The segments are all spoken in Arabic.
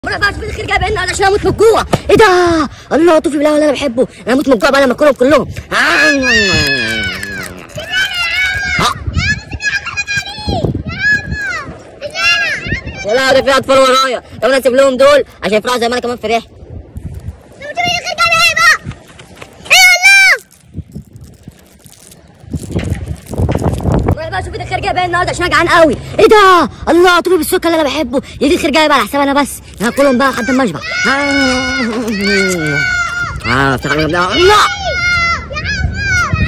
انا بقى في الخير جايب النهارده عشان اموت من الجوع. ايه ده؟ الله طوفي بالله ولا انا بحبه. انا اموت من الجوع بقى لما اكلهم كلهم. لا ده في اطفال ورايا. طب انا اسيب لهم دول عشان يفرحوا زي ما انا كمان فرحت. بقى شوفي الخير جايب النهارده عشان انا جعان قوي. ايه ده؟ الله طوفي بالسكر اللي انا بحبه. يجي الخير جايب على حساب انا بس. انا هاكلهم بقى لحد ما اشبع.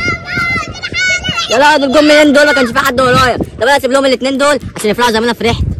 لا دول جم منين دول؟ ما كانش في حد ورايا. طب انا اسيب لهم الاثنين دول عشان يفرحوا زي ما انا فرحت.